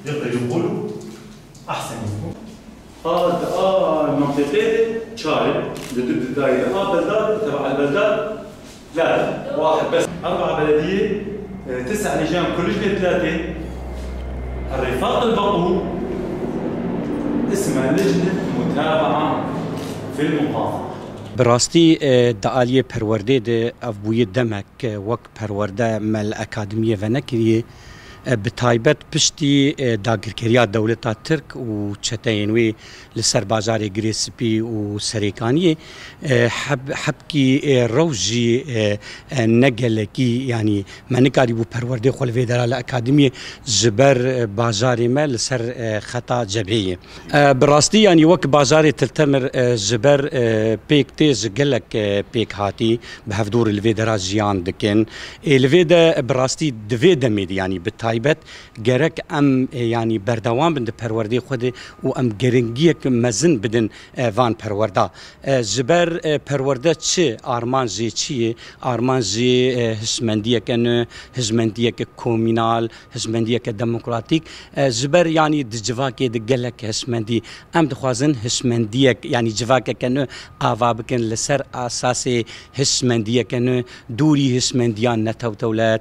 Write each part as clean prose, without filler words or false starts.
يقدر يقولوا احسن يكون. المنطقتين شارب ضد الدائره بلدات تبع البلدات لا واحد بس 4 بلديه 9 لجان كل لجنه 3 الرفاق البقول اسمها لجنه متابعه في المقاطعه. براستي دعاليه پرورده ده افبوی دمک وک پرورده مل اکادمیه و نکریه بتایبت پشتی داگرکریا دولتا ترک و چتاینوی لسر بازار گریسپی و سریکانی حبکی روجی نگلکی یعنی منکاری بو پرورده خل فدرال اکادمی جبر بازار ما لسر خطا جبهه براستي يعني وك بازار تلتمر جبر بيك تيز قلك بيك هاتي بهفدور الفيدرا جيان دكن الفيدا براستي دفيدا ميد يعني بالتايبت جرك ام يعني بردوام بند پرورده خود و ام گرنگيك مزن بدن فان پرورده جبر پرورده چه آرمان جي چيه آرمان جي هشمنديه كن هشمنديه كومينال هشمنديه ديمقراطيك جبر يعني دجواك دقلك هشمندي ام دخوازن هشمنديه يعني جواك كن قاوا بكن لسر اساس هشمنديه كن دوري هشمنديان نتوتولات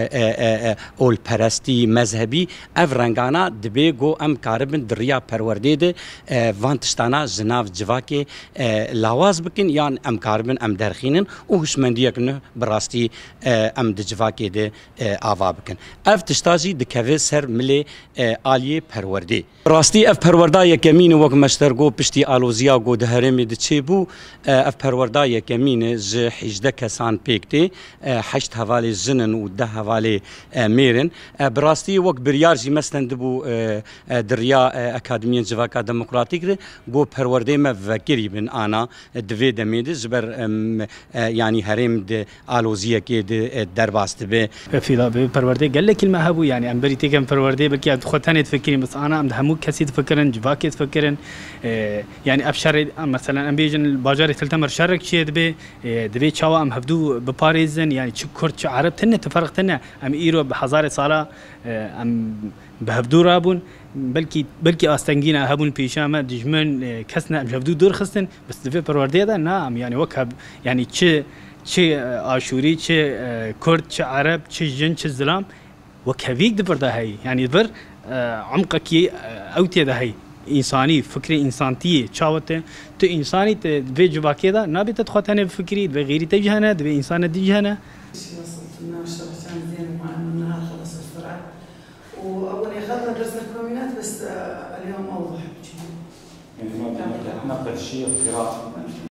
اول پرستی مذهبی افرنگانا دبیگو ام کاربن دریا پرورده ده وانتشتانا جناف جواکی لاواز بکن یان ام کاربن ام درخینن و هشمندیه کنه براستی ام دجواکی ده آوا بکن اف تشتاجی دکوه سر ملی آلیه پرورده براستی اف پرورده یکمین وک مشترگو پشتی آلوزیا گو دهرمی دچه بو اف پرورده یکمین ج 18 کسان پیکتی 8 حوالی زنن و 10 حوالی میرن براستي وك بريارجي مثلا دبو دريا اكاديميا جواكا ديمقراطيك جو پرورده ما فكري بن انا دفي دميد زبر يعني هرم د الوزيه كي درباست به في لا پرورده قال لك كلمه هبو يعني ام بريتي كم پرورده بلكي خدتني تفكري بس انا ام همو كسي تفكرن جواكي تفكرن يعني ابشر مثلا ام بيجن باجار تلتمر شرك شي دبي تشاوا ام هبدو بباريزن يعني كرت عرب تن تفرق تن ام ايرو بحزاره صاله ام بهبدو رابون بلكي استنجينا هبون بيشامه دجمن كسنا بهبدو دور خستن بس دفي پرورده ده نعم يعني وكب يعني چه آشوری چه کرد چه عرب چه جن چه زلام وكهفيك دبر ده هي يعني دبر عمقك اوتي ده هي انساني فكري انسانتيه تشاوته تو انساني في جواكي ده نبي تدخلتني بفكري بغيري تجهنا دبي انسان تجهنا واول اخذنا درس الكومينات بس اليوم اوضح يعني ما نقدر شيء قراءه